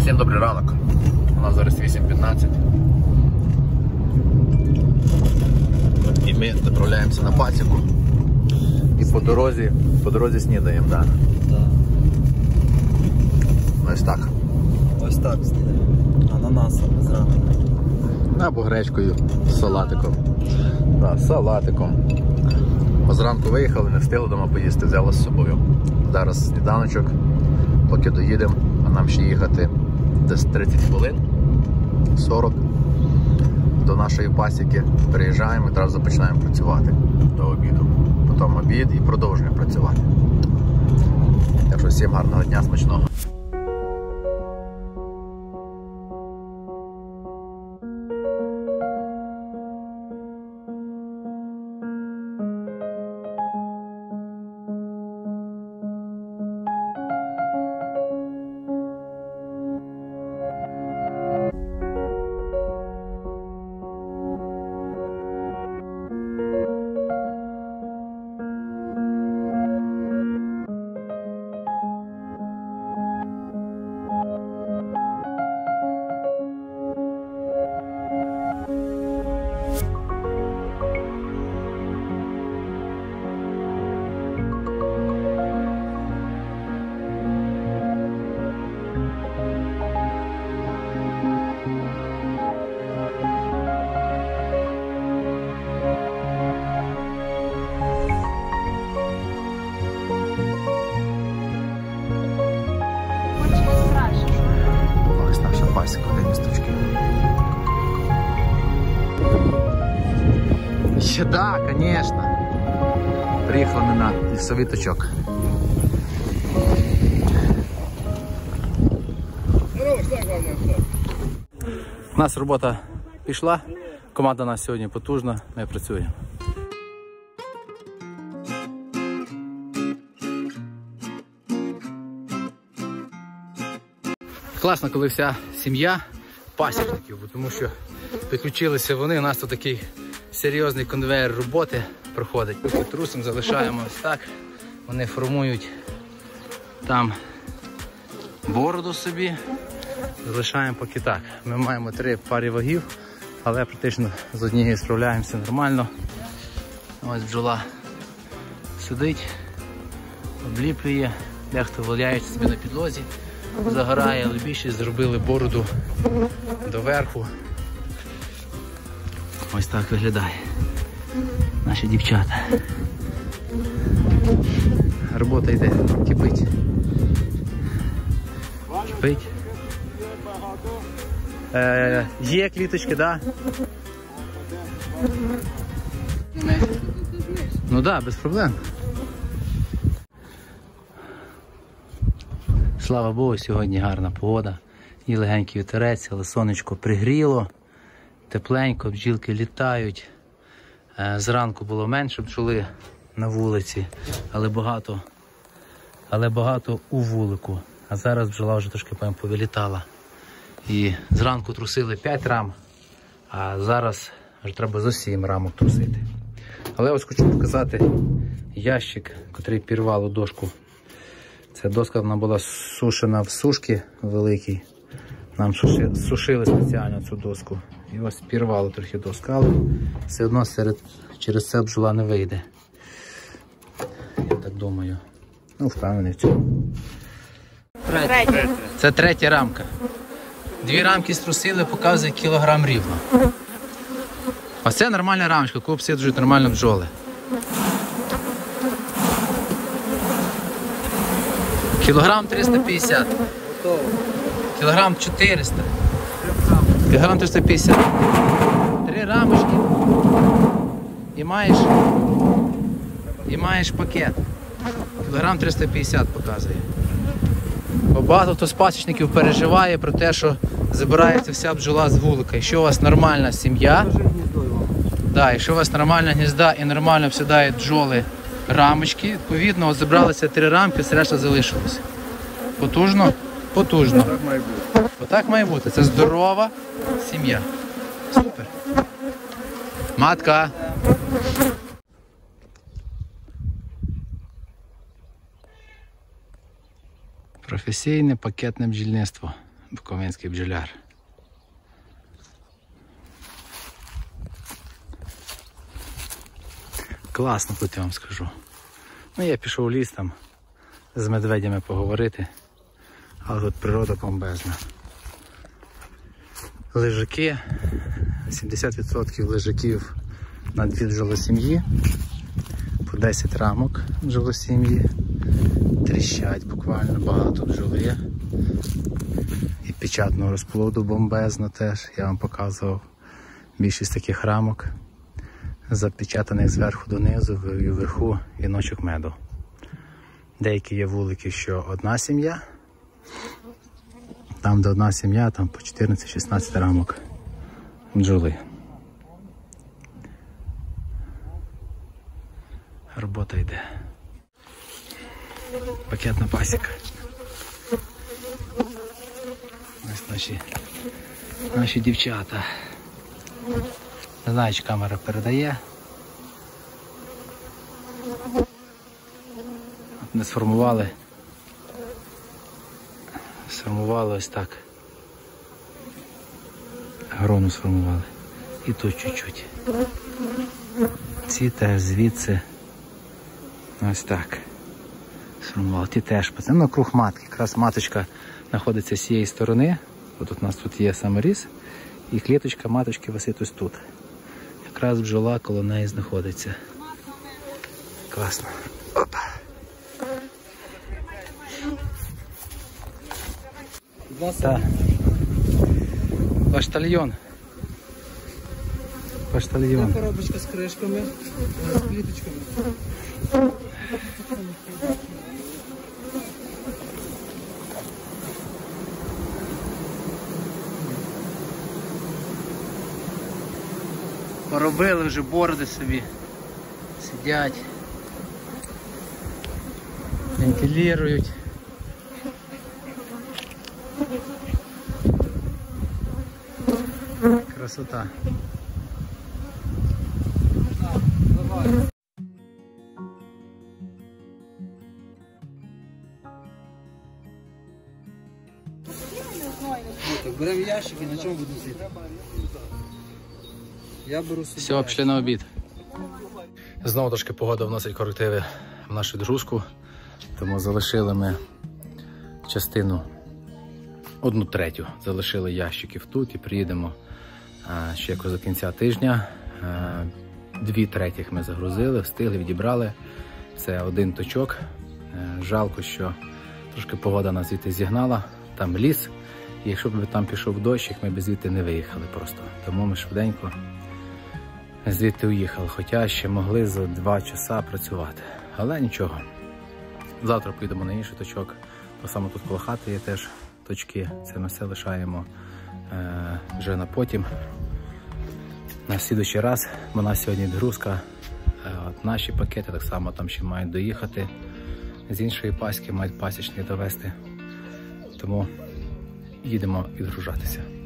Всім добрий ранок. У нас зараз 8:15. І ми направляємося на пасіку. І по дорозі снідаємо, так? Да. Ось так. Ось так снідаємо. Ананасом зранку. Або гречкою з салатиком. Так, з салатиком. Бо зранку виїхали, не встигли вдома поїсти, взяли з собою. Зараз сніданочок, поки доїдемо, а нам ще їхати десь 30 хвилин, 40 до нашої пасіки. Приїжджаємо і одразу починаємо працювати до обіду. Потім обід і продовжуємо працювати. Так що всім гарного дня, смачного. Пасіка, де місточки. Ще так, звісно. Приїхали ми на лісовий точок. У нас робота пішла, команда у нас сьогодні потужна, ми працюємо. Класно, коли вся сім'я пасічників, тому що підключилися вони, у нас тут такий серйозний конвейер роботи проходить. Тут трусом залишаємо ось так, вони формують там бороду собі, залишаємо поки так. Ми маємо 3 пари вагів, але практично з однією справляємося нормально. Ось бджола сидить, обліплює, дехто валяється собі на підлозі. Загорає, але більше зробили бороду доверху. Ось так виглядає наші дівчата. Робота йде, кипить. Кипить. Є кліточки, так? Да? Ну так, без проблем. Слава Богу, сьогодні гарна погода, і легенький вітерець, але сонечко пригріло, тепленько, бджілки літають. Зранку було менше бджоли на вулиці, але багато у вулику. А зараз бджола вже трошки повилітала. І зранку трусили 5 рам, а зараз вже треба зо 7 рамок трусити. Але ось хочу показати ящик, який пірвало дошку. Ця доска вона була сушена в сушки великій. Нам сушили спеціально цю доску. І ось пірвало трохи доску, але все одно через це бджола не вийде. Я так думаю. Ну, впевнений в цьому. Це 3-я рамка. 2 рамки струсили, показує кілограм рівно. Ось це нормальна рамочка, яку обсиджують нормально бджоли. Кілограм 350. Кілограм 400. Кілограм 350. 3 рамочки. І маєш пакет. Кілограм 350 показує. Бо багато хто з пасічників переживає про те, що забирається вся бджола з вулика. Якщо у вас нормальна сім'я, якщо у вас нормальна гнізда і нормально всідають бджоли рамочки, відповідно, от забралися 3 рамки, все решта залишилося. Потужно? Потужно. Так має бути. Отак має бути. Це здорова сім'я. Супер. Матка. Професійне пакетне бджільництво. Буковинський бджоляр. Класно тут, я вам скажу. Ну, я пішов в ліс там з медведями поговорити, але тут природа бомбезна. Лежаки, 70% лежаків на 2 бджолосім'ї, по 10 рамок бджолосім'ї, тріщать буквально, багато бджоли. І печатного розплоду бомбезно теж, я вам показував більшість таких рамок, запечатаних зверху донизу і вверху віночок меду. Деякі є вулики, що одна сім'я, там де одна сім'я, там по 14-16 рамок бджоли. Робота йде. Пакетна пасіка. Ось наші дівчата. Не знаю, чи камера передає. Не сформували ось так. Грону сформували. І тут чуть-чуть. Ці теж звідси. Ось так. Сформували. Ті теж. Ну, круг матки. Якраз маточка знаходиться з цієї сторони. От у нас тут є саморіз. І кліточка маточки висить ось тут. Якраз бджола коло неї знаходиться. Класно. Опа. Так. Поштальйон. Поштальйон. Коробочка з кришками, з пліточками. Поробили вже бороди собі. Сидять. Вентилюють. Красота. Беремо ящики, на чому будемо сидіти? Я беру собі. Все, пішли на обід. Знову трошки погода вносить корективи в нашу дружку, тому залишили ми частину, 1/3 залишили ящиків тут і приїдемо ще якось до кінця тижня. 2/3 ми загрузили, встигли, відібрали. Це 1 точок. Жалко, що трошки погода нас звідти зігнала, там ліс. І якщо б там пішов дощик, ми б звідти не виїхали просто. Тому ми швиденько звідти уїхали, хоча ще могли за 2 часа працювати. Але нічого. Завтра поїдемо на інший точок. Бо саме тут коло хати є теж точки. Це ми все лишаємо вже на потім. На слідуючий раз, бо у нас сьогодні відгрузка. Наші пакети так само там ще мають доїхати. З іншої паськи мають пасічні довести. Тому їдемо відгружатися.